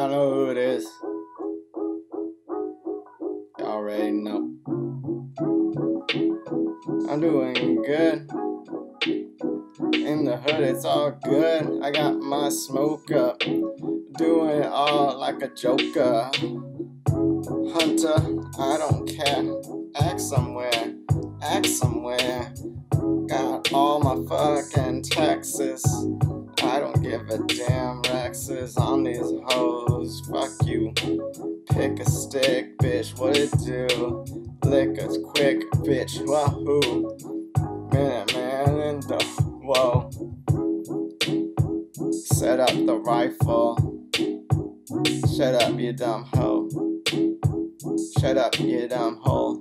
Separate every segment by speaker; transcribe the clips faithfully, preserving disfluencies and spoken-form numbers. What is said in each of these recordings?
Speaker 1: Y'all know who it is. Y'all already know. I'm doing good. In the hood, it's all good. I got my smoke up. Doing it all like a joker. Hunter, I don't care. Act somewhere. Act somewhere. Got all my fucking taxes. I don't give a damn. Rexes on these hoes. Fuck you. Pick a stick, bitch. What it do? Lick us quick, bitch. Wahoo. Minute man in the whoa. Set up the rifle. Shut up, you dumb hoe. Shut up, you dumb hoe.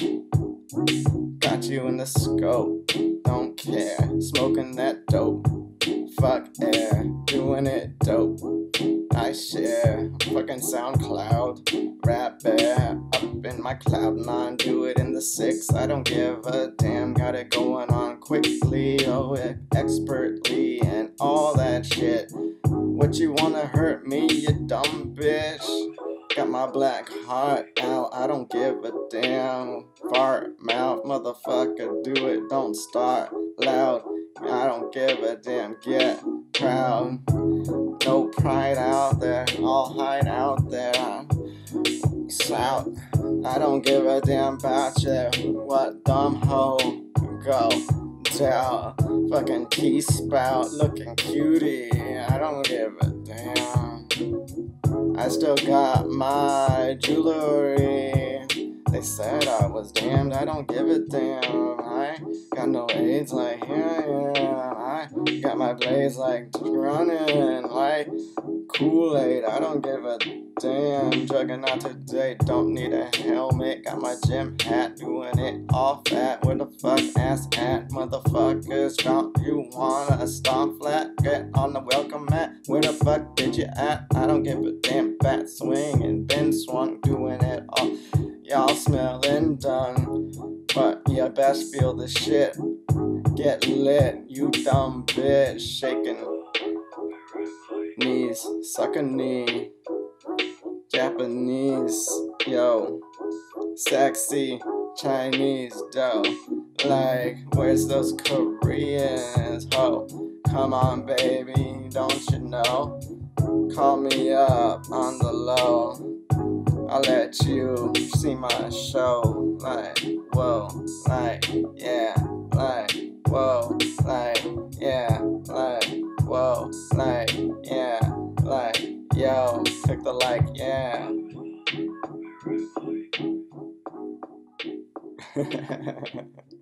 Speaker 1: Got you in the scope. Don't care. Smoking that dope. Fuck air. Doing it dope. I share. Fucking SoundCloud. Rap bear. Up in my cloud nine. Do it in the six. I don't give a damn. Got it going on quickly. Oh, expertly. And all that shit. What you wanna hurt me, you dumb bitch? Got my black heart out, I don't give a damn. Fart mouth, motherfucker, do it, don't start loud. I don't give a damn, get proud. No pride out there, I'll hide out there. Shout, I don't give a damn about you. What dumb hoe, go down. Fucking tea spout, looking cutie. I don't give a damn. I still got my jewelry. They said I was damned, I don't give a damn. I got no AIDS like here, yeah. I got my blades like running like Kool-Aid. I don't give a damn. Drugging out today, don't need a helmet. Got my gym hat, doing it all fat. Where the fuck ass at, motherfuckers? Drop you wanna stomp flat? Get on the welcome mat. Where the fuck did you at? I don't give a damn. Fat swing and been swung, doing it all. Y'all smelling done, but you best feel the shit. Get lit, you dumb bitch. Shaking knees, suck a knee. Japanese, yo. Sexy Chinese dough. Like, where's those Koreans? Ho, come on, baby, don't you know? Call me up on the low. I'll let you see my show. Like, whoa, like, yeah, like, whoa, like, yeah, like, whoa, like, yeah, like, yo, click the like, yeah.